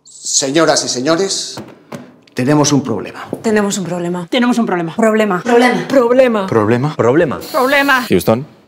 Señoras y señores, tenemos un problema. Tenemos un problema. Tenemos un problema. Problema. Problema. Problema. ¿Problema? ¿Problema? Problema. Houston.